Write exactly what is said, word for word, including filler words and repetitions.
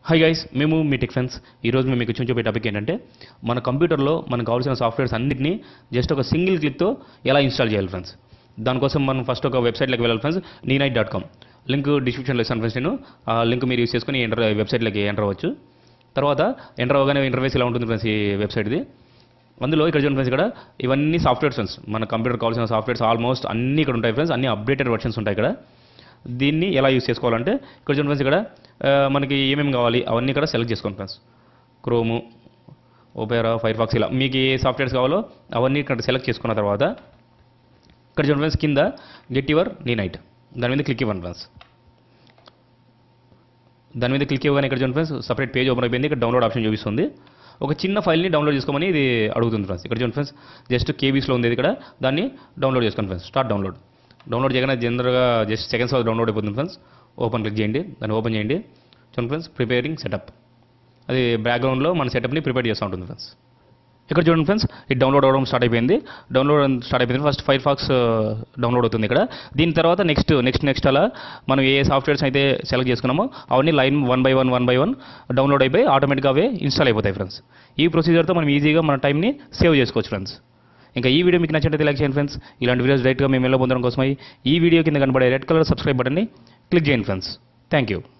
Hi guys, మేము మీ tech friends. ఈరోజు మేము మీకు చూపించే టాపిక్ ఏంటంటే మన కంప్యూటర్లో మనకు కావాల్సిన సాఫ్ట్వేర్స్ అన్నింటినీ జస్ట్ ఒక సింగిల్ క్లిక్తో ఎలా ఇన్స్టాల్ చేయాలి ఫ్రెండ్స్. దానికోసం మనం ఫస్ట్ ఒక వెబ్సైట్లోకి వెళ్ళాలి friends. Ninite dot com link డిస్క్రిప్షన్లో ఇస్తాను ఫ్రెండ్స్. నేను ఆ లింక్ మీరు యూస్ చేసుకుని ఎంటర్ వెబ్సైట్లోకి ఎంటర్ అవ్వచ్చు. తర్వాత ఎంటర్ అవ్వగానే ఇంటర్ఫేస్ ఇలా ఉంటుంది ఫ్రెండ్స్. ఈ వెబ్సైట్ది అందులో ఇక్కడ చూడండి ఫ్రెండ్స్, ఇక్కడ ఇవన్నీ సాఫ్ట్వేర్స్ ఫ్రెండ్స్. మన కంప్యూటర్ కావాల్సిన సాఫ్ట్వేర్స్ ఆల్మోస్ట్ అన్నీ ఇక్కడ ఉంటాయి ఫ్రెండ్స్. అన్ని అప్డేటెడ్ వర్షన్స్ ఉంటాయి ఇక్కడ. దీన్ని ఎలా యూస్ చేసుకోవాలంటే ఇక్కడ చూడండి ఫ్రెండ్స్, ఇక్కడ మనకి ఏమేమి కావాలి అవన్నీ ఇక్కడ సెలెక్ట్ చేసుకోండి friends. Chrome, Opera, Firefox, ఇలా మీకు ఏ సాఫ్ట్వేర్స్ కావాలో అవన్నీ ఇక్కడ సెలెక్ట్ చేసుకున్న తర్వాత ఇక్కడ చూడండి ఫ్రెండ్స్, కింద గెట్ యువర్ నీనైట్ దాని మీద క్లిక్ ఇవ్వండి ఫ్రెండ్స్. దాని మీద క్లిక్ ఇవ్వగానే ఇక్కడ చూడండి ఫ్రెండ్స్, సపరేట్ పేజ్ ఓపెన్ అయిపోయింది. ఇక్కడ డౌన్లోడ్ ఆప్షన్ చూపిస్తుంది. ఒక చిన్న ఫైల్ని డౌన్లోడ్ చేసుకోమని ఇది అడుగుతుంది ఫ్రెండ్స్. ఇక్కడ చూడండి ఫ్రెండ్స్, జస్ట్ కేబీస్లో ఉంది ఇక్కడ. దాన్ని డౌన్లోడ్ చేసుకోండి ఫ్రెండ్స్. Start download. డౌన్లోడ్ చేయగానే జనరల్గా జస్ట్ సెకండ్స్ డౌన్లోడ్ అయిపోతుంది ఫ్రెండ్స్. ఓపెన్ క్లిక్ చేయండి, దాన్ని ఓపెన్ చేయండి. చూడండి ఫ్రెండ్స్, ప్రిపేరింగ్ సెటప్, అది బ్యాక్గ్రౌండ్లో మన సెటప్ని ప్రిపేర్ చేస్తూ ఉంటుంది ఫ్రెండ్స్. ఇక్కడ చూడండి ఫ్రెండ్స్, ఇది డౌన్లోడ్ అవ్వడం స్టార్ట్ అయిపోయింది. డౌన్లోడ్ స్టార్ట్ అయిపోయింది. ఫస్ట్ ఫైర్ ఫాక్స్ డౌన్లోడ్ అవుతుంది ఇక్కడ. దీని తర్వాత నెక్స్ట్ నెక్స్ట్ నెక్స్ట్ అలా మనం ఏ సాఫ్ట్వేర్స్ అయితే సెలెక్ట్ చేసుకున్నామో అవన్నీ line one by one one by one download అయిపోయి ఆటోమేటిక్గా అవే ఇన్స్టాల్ అయిపోతాయి ఫ్రెండ్స్. ఈ ప్రొసీజర్తో మనం ఈజీగా మన టైంని సేవ్ చేసుకోవచ్చు ఫ్రెండ్స్. ఇంకా ఈ వీడియో మీకు నచ్చినట్లయితే లైక్ చేయండి ఫ్రెండ్స్. ఇలాంటి వీడియోస్ డైరెక్ట్గా మేము ఎలా పొందడం కోసమై ఈ వీడియో కింద కనబడే రెడ్ కలర్ సబ్స్క్రైబ్ బటన్ని క్లిక్ చేయండి ఫ్రెండ్స్. Thank you.